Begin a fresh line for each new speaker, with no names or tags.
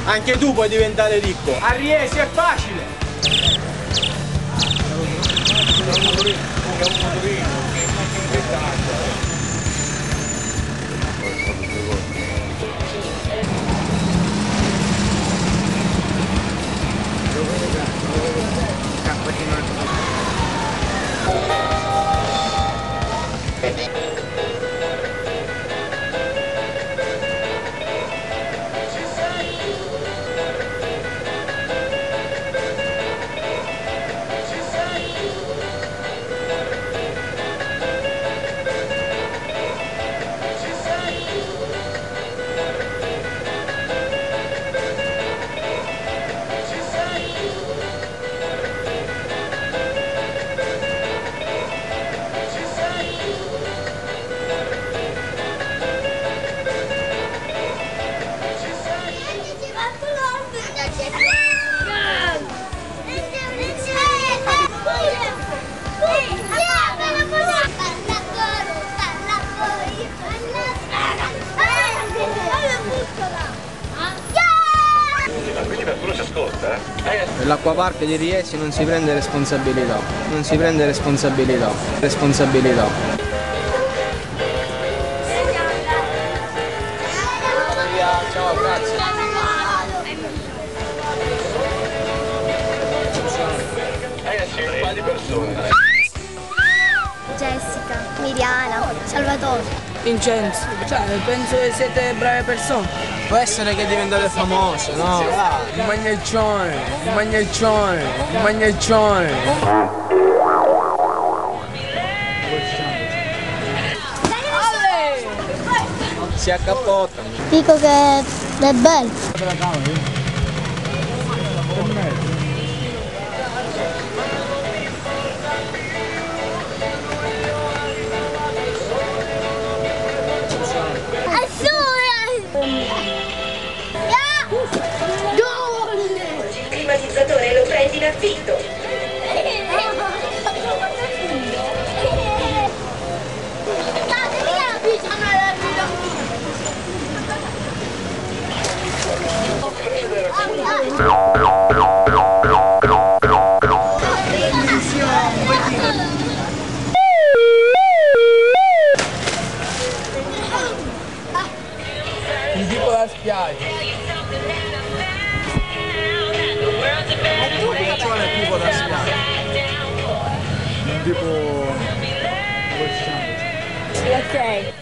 Anche tu puoi diventare ricco. A Riesi è facile.
Per l'acquapark di Riesi non si prende responsabilità, non si prende responsabilità. Ciao, grazie.
Quali persone?
Jessica, Miriana, Salvatore.
Vincenzo, cioè penso che siete brave persone.
Può essere che diventate famose, no?
Il magnaccione, il magnaccione, il magnaccione.
Si accappottano.
Dico che è bello.
Il climatizzatore lo prendi in affitto.
Un tipo da spiaggia.
Un tipo da spiaggia.
Un tipo...
Sì, ok.